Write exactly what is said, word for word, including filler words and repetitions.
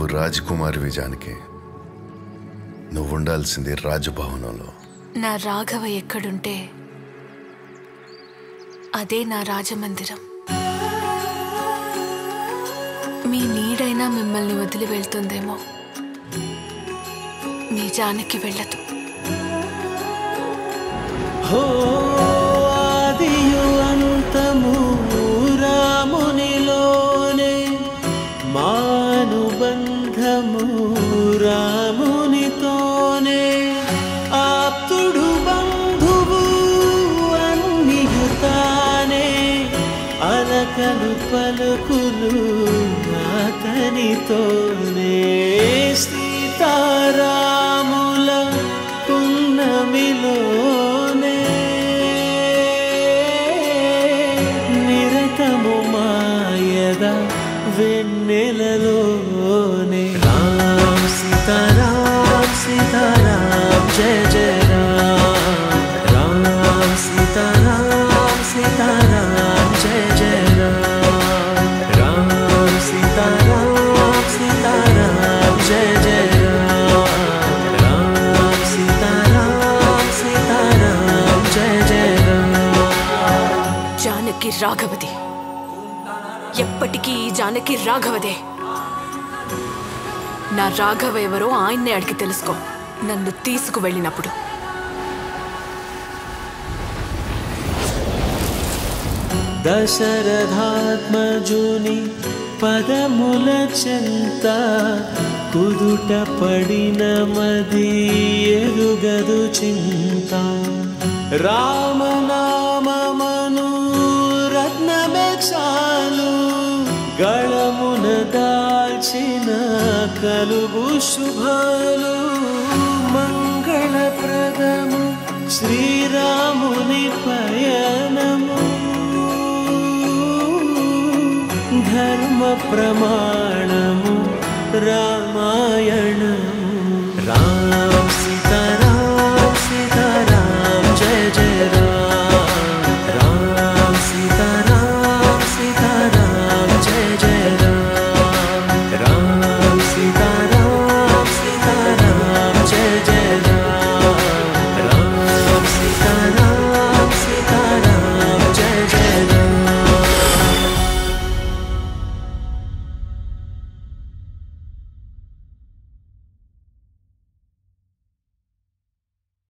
రాజకుమారి జానకి, నువ్వు ఉండాల్సింది రాజభవనంలో. నా రాఘవ ఎక్కడుంటే అదే నా రాజమందిరం. మీ నీడైనా మిమ్మల్ని వదిలి వెళ్తుందేమో, మీ జానకి వెళ్ళదు. హో ఆదియు అంతము రామునిలోనే, మానుబంధము రామునితోనే, ఆప్తుడు బంధువు అన్నియుతానే, అలకలు పలుకులు అతనితోనే. సీతారాముల పున్నమిలోనే, నిరతము మాయద వెన్నెలలోనే. రామ్ సీతారామ్ సీతారామ్ జయ జయ రామ్, రామ్ సీతారామ్ సీతారామ్ జయ జయ రామ్, రామ్ సీతారామ్ సీతారామ్ జయ జయ రామ్, రామ్ సీతారామ్ సీతారామ్ జయ జయ రామ్. జానకి రాఘవది, ఎప్పటికీ ఈ జానకి రాఘవదే. నా రాఘవ ఎవరో ఆయన్నే అడిగి తెలుసుకో, నన్ను తీసుకువెళ్ళినప్పుడు. దశరథాత్మజుని పదముల చెంత, కుదుట పడిన మది ఎరుగదు చింత. రామనామమను రత్నమే చాలు, గళమున దాల్చిన కలుగు శుభాలు. మంగళప్రదము శ్రీరాముని పయనము, ధర్మ ప్రమాణము రామాయణ